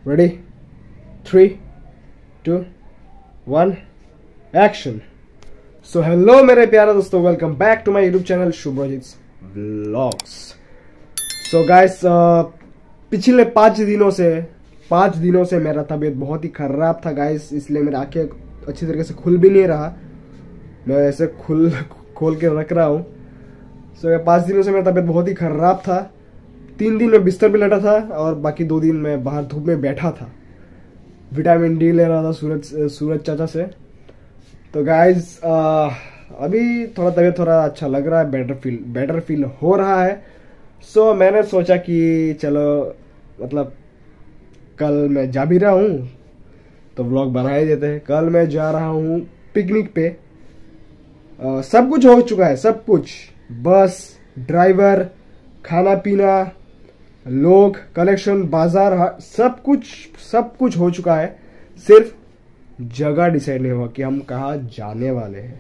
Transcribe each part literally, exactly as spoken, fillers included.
Ready? Three two one action. So hello मेरे प्यारे दोस्तों, welcome back to my YouTube channel Shubhrajit vlogs. So guys, पिछले पाँच दिनों से पाँच दिनों से मेरा तबीयत बहुत ही खराब था गाइस, इसलिए मेरी आंखें अच्छी तरीके से खुल भी नहीं रहा। मैं ऐसे खुल खोल के रख रहा हूँ। सो so, पाँच दिनों से मेरा तबीयत बहुत ही खराब था। तीन दिन में बिस्तर पे लेटा था और बाकी दो दिन में बाहर धूप में बैठा था। विटामिन डी ले रहा था सूरज सूरज चाचा से। तो गाइज अभी थोड़ा तबीयत थोड़ा अच्छा लग रहा है, बेटर फील बेटर फील हो रहा है। सो so, मैंने सोचा कि चलो मतलब कल मैं जा भी रहा हूँ तो व्लॉग बना ही देते हैं। कल मैं जा रहा हूँ पिकनिक पे। uh, सब कुछ हो चुका है, सब कुछ, बस, ड्राइवर, खाना पीना, लोग, कलेक्शन, बाजार, सब कुछ सब कुछ हो चुका है। सिर्फ जगह डिसाइड नहीं हुआ कि हम कहाँ जाने वाले हैं।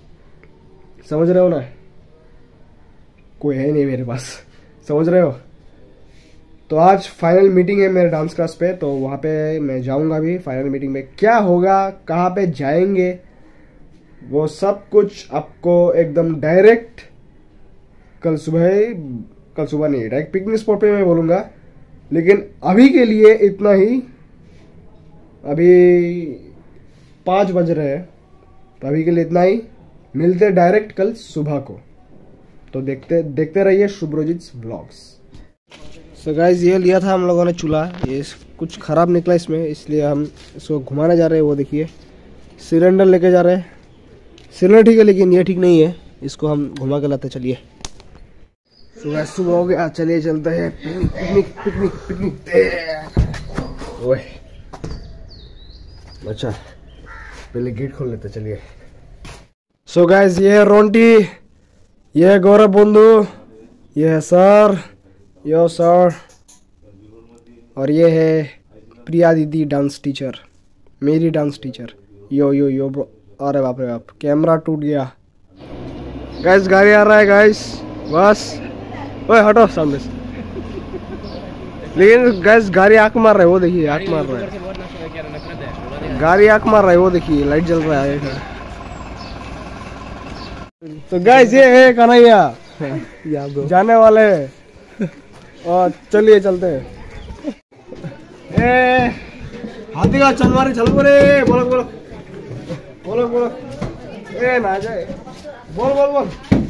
समझ रहे हो ना? कोई है नहीं मेरे पास, समझ रहे हो? तो आज फाइनल मीटिंग है मेरे डांस क्लास पे, तो वहाँ पे मैं जाऊँगा भी। फाइनल मीटिंग में क्या होगा, कहाँ पे जाएंगे, वो सब कुछ आपको एकदम डायरेक्ट कल सुबह कल सुबह नहीं डायरेक्ट पिकनिक स्पॉट पे मैं बोलूँगा। लेकिन अभी के लिए इतना ही। अभी पाँच बज रहे हैं, तो अभी के लिए इतना ही। मिलते डायरेक्ट कल सुबह को। तो देखते देखते रहिए शुभ्रजीत व्लॉग्स। सो गाइज, ये लिया था हम लोगों ने चूल्हा, ये कुछ ख़राब निकला इसमें, इसलिए हम इसको घुमाने जा रहे हैं। वो देखिए सिलेंडर लेके जा रहे हैं। सिलेंडर ठीक है लेकिन ये ठीक नहीं है, इसको हम घुमा के लाते। चलिए, सुबह सुबह हो गया, चलिए चलते हैं पिकनिक पिकनिक पिकनिक पिकनिक। ओए अच्छा, पहले गेट खोल लेते, चलिए। सो गाइज, ये है रोंटी, ये है गौरव बंधु, ये है सर, यो सर, और ये है प्रिया दीदी डांस टीचर, मेरी dance teacher. Yo yo yo bro. अरे बाप रे बाप, कैमरा टूट गया। गाइस गाड़ी आ रहा है गाइस, बस। ओए हटो सामने से। लेकिन गाइस गाड़ी आंख मार रहा है, वो देखिए आंख मार रहा है। गाड़ी आंख मार रहा है, वो देखिए लाइट जल रहा है। तो गाइस ये है कन्हैया, जाने वाले हैं। और चलिए चलते हैं। ए हाथी का चलवारी चल बोले, बोलो बोलो बोलो बोलो। ए ना जाए, बोल बोल बोल।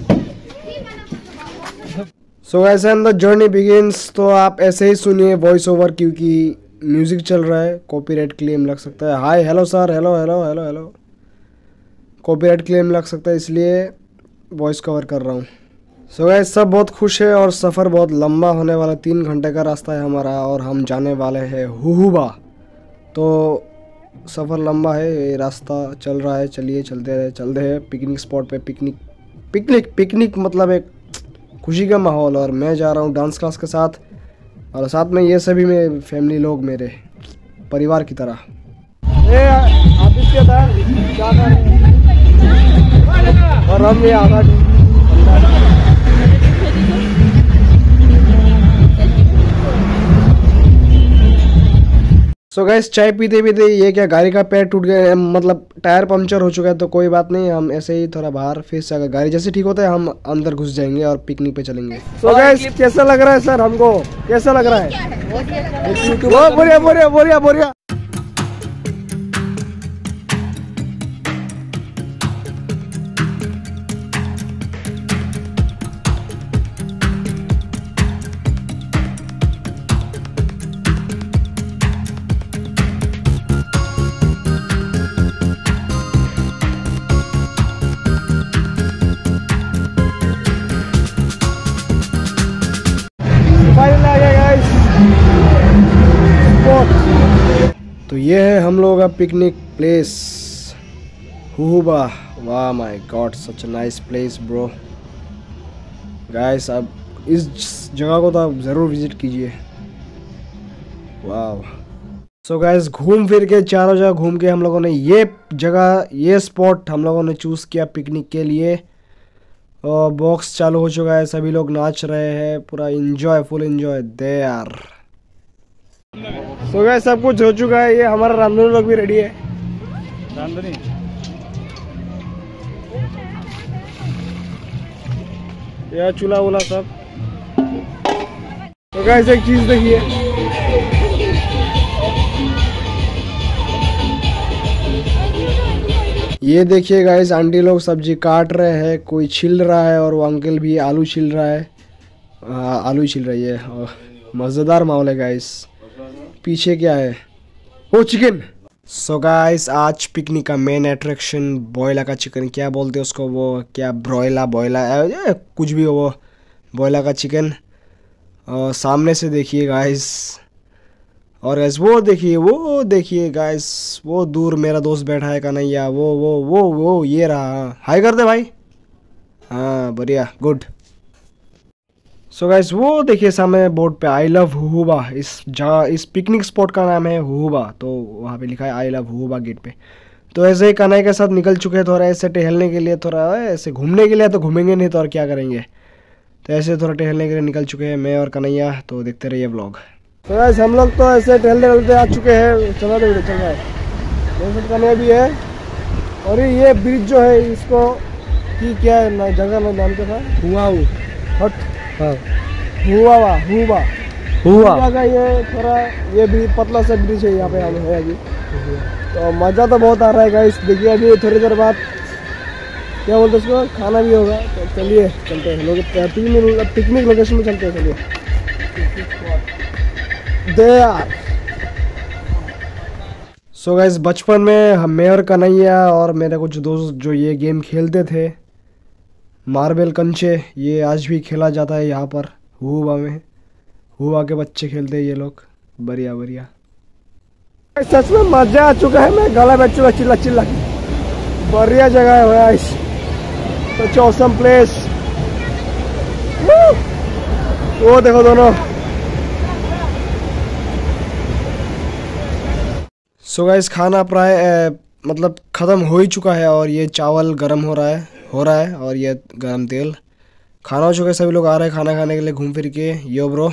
So guys and the journey begins. तो आप ऐसे ही सुनिए वॉइस ओवर, क्योंकि म्यूजिक चल रहा है, कॉपीराइट क्लेम लग सकता है। Hi hello sir, hello hello hello hello, copyright claim लग सकता है, इसलिए वॉइस कवर कर रहा हूँ। सो गाइस सब बहुत खुश है और सफ़र बहुत लंबा होने वाला, तीन घंटे का रास्ता है हमारा और हम जाने वाले हैं हुहुबा। तो सफ़र लंबा है, ये रास्ता चल रहा है। चलिए चलते रहे चलते हैं पिकनिक स्पॉट पे। पिकनिक पिकनिक पिकनिक मतलब एक खुशी का माहौल। और मैं जा रहा हूँ डांस क्लास के साथ, और साथ में ये सभी मेरे फैमिली लोग, मेरे परिवार की तरह। ए आदित्य था क्या कर रहे हैं? और हम ये आधा सो so गाइस, चाय पीते पीते ये क्या गाड़ी का पैर टूट गया, मतलब टायर पंचर हो चुका है। तो कोई बात नहीं, हम ऐसे ही थोड़ा बाहर फिर से अगर गाड़ी जैसे ठीक होता है हम अंदर घुस जाएंगे और पिकनिक पे चलेंगे। सो so गाइस कैसा लग रहा है सर हमको, कैसा लग रहा है? बोलिया बोलिया बोलिया बोलिया। तो ये है हम लोग का पिकनिक प्लेस हुहुबा। वाह my god, such a nice place bro. Guys अब इस जगह को तो आप ज़रूर विजिट कीजिए। वाह। सो गाइस घूम फिर के चारों जगह घूम के हम लोगों ने ये जगह ये स्पॉट हम लोगों ने चूज़ किया पिकनिक के लिए। और बॉक्स चालू हो चुका है, सभी लोग नाच रहे हैं, पूरा enjoy, full enjoy there. So guys सब कुछ हो चुका है, ये हमारा रांधुनी लोग भी रेडी है। रांधुनी यह चूल्हा वूल्हा सब। तो गाइस एक चीज देखिए, ये देखिए गाइस आंटी लोग सब्जी काट रहे हैं, कोई छिल रहा है और वो अंकल भी आलू छिल रहा है। आ, आलू छिल रही है और मज़ेदार माहौल है गाइस। पीछे क्या है? वो चिकन। सो गाइस आज पिकनिक का मेन अट्रैक्शन बॉयला का चिकन, क्या बोलते हैं उसको, वो क्या ब्रॉयला बॉयला कुछ भी हो, वो बॉयला का चिकन। और सामने से देखिए गाइस, और गाइस वो देखिए वो देखिए गाइस, वो दूर मेरा दोस्त बैठा है कन्हैया, वो वो वो वो ये रहा। हाय कर दे भाई। हाँ बढ़िया, गुड। सो गाइस वो देखिए सामने बोर्ड पे आई लव हुहुबा, इस जगह इस पिकनिक स्पॉट का नाम है हुहुबा, तो वहाँ पे लिखा है आई लव हुहुबा गेट पे। तो ऐसे ही कन्हैया के साथ निकल चुके हैं थोड़ा ऐसे टहलने के लिए, थोड़ा ऐसे घूमने के लिए, तो घूमेंगे नहीं तो और क्या करेंगे, तो ऐसे थोड़ा टहलने के लिए निकल चुके हैं मैं और कन्हैया। तो देखते रहिए व्लॉग। तो गाइस हम लोग तो ऐसे टहलते टहलते आ चुके हैं, चला दे चल रहा है, कन्हैया भी है। और ये ब्रिज जो है इसको कि क्या है जगह में नाम क्या था, हुआ हट हाँ हुआ हुआ हुआ का ये थोड़ा ये भी पतला सा ब्रिज है यहाँ पे हम है अभी। तो मज़ा तो बहुत आ रहा है गाइस। देखिए अभी थोड़ी देर बाद क्या बोलते हैं उसको, खाना भी होगा। तो चलिए चलते हैं लोग पिकनिक पिकनिक लोकेशन में चलते हैं। चलिए दे यार। सो गाइस बचपन में हम मैं और कन्हैया और मेरे कुछ दोस्त जो ये गेम खेलते थे, मार्बल कंचे, ये आज भी खेला जाता है यहाँ पर हुआ में। हुआ के बच्चे खेलते हैं ये लोग, बढ़िया बढ़िया। सच में मजा आ चुका है, मैं गला बैठ चुका चिल्ला चिल्ला। बढ़िया जगह है भाई, सच ऑसम प्लेस। वो देखो दोनों। सो गाइस खाना प्राय मतलब ख़त्म हो ही चुका है और ये चावल गरम हो रहा है हो रहा है और ये गरम तेल। खाना हो चुका है, सभी लोग आ रहे हैं खाना खाने के लिए घूम फिर के। यो ब्रो।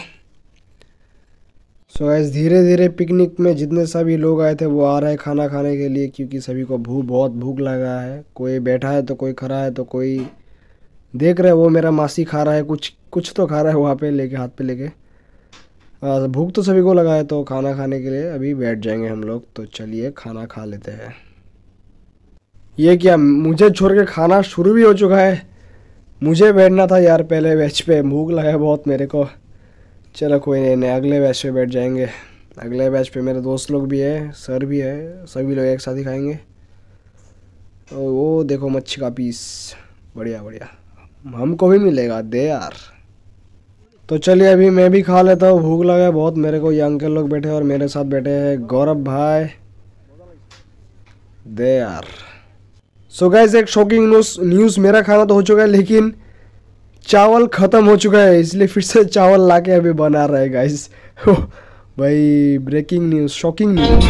सो गाइस धीरे धीरे पिकनिक में जितने सभी लोग आए थे वो आ रहे हैं खाना खाने के लिए, क्योंकि सभी को भूख बहुत भूख लगा है। कोई बैठा है तो कोई खड़ा है तो कोई देख रहे हैं। वो मेरा मासी खा रहा है, कुछ कुछ तो खा रहा है वहाँ पे लेके हाथ पे लेके। भूख तो सभी को लगा है तो खाना खाने के लिए अभी बैठ जाएंगे हम लोग। तो चलिए खाना खा लेते हैं। ये क्या मुझे छोड़ के खाना शुरू भी हो चुका है? मुझे बैठना था यार पहले बेंच पे, भूख लगा है बहुत मेरे को। चलो कोई नहीं, नहीं अगले बेंच पे बैठ जाएंगे। अगले बेंच पे मेरे दोस्त लोग भी है, सर भी है, सभी लोग एक साथ ही खाएंगे। और वो देखो मच्छी का पीस, बढ़िया बढ़िया, हमको भी मिलेगा दे यार। तो चलिए अभी मैं भी खा लेता हूँ, भूख लगा है बहुत मेरे को। ये अंकल लोग बैठे और मेरे साथ बैठे हैं गौरव भाई, दे यार। सो गाइस एक शॉकिंग न्यूज़ न्यूज़ मेरा खाना तो हो चुका है लेकिन चावल ख़त्म हो चुका है, इसलिए फिर से चावल लाके अभी बना रहे हैं गाइस। भाई breaking news, shocking news.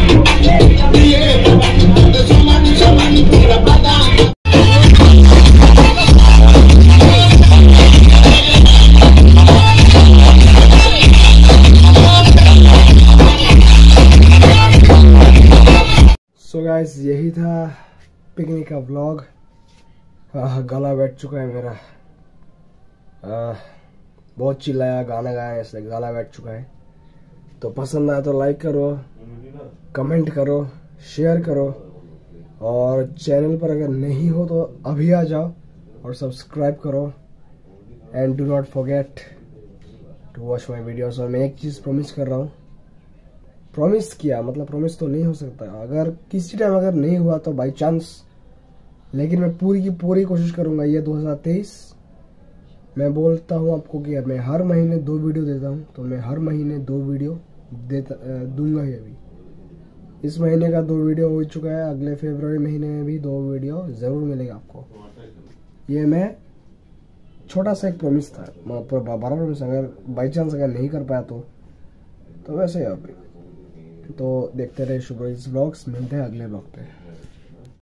So guys यही था पिकनिक का व्लॉग। गला बैठ चुका है मेरा, आ, बहुत चिल्लाया गाना गाया इसलिए गला बैठ चुका है। तो पसंद आया तो लाइक करो, कमेंट करो, शेयर करो, और चैनल पर अगर नहीं हो तो अभी आ जाओ और सब्सक्राइब करो। And do not forget to watch my videos. और मैं एक चीज़ प्रॉमिस कर रहा हूँ, प्रॉमिस किया मतलब प्रॉमिस तो नहीं हो सकता, अगर किसी टाइम अगर नहीं हुआ तो बाई चांस, लेकिन मैं पूरी की पूरी कोशिश करूंगा। ये दो हज़ार तेईस मैं बोलता हूँ आपको कि मैं हर महीने दो वीडियो देता हूँ, तो मैं हर महीने दो वीडियो देता दूंगा ही। अभी इस महीने का दो वीडियो हो चुका है, अगले फरवरी महीने में भी दो वीडियो ज़रूर मिलेगा आपको। ये मैं छोटा सा एक प्रॉमिस था, बड़ा प्रॉमिस। अगर बाई चांस अगर नहीं कर पाया तो तो वैसे ही अभी तो देखते रहे शुभ्रोजित ब्लॉग्स। मिलते हैं अगले ब्लॉग पे।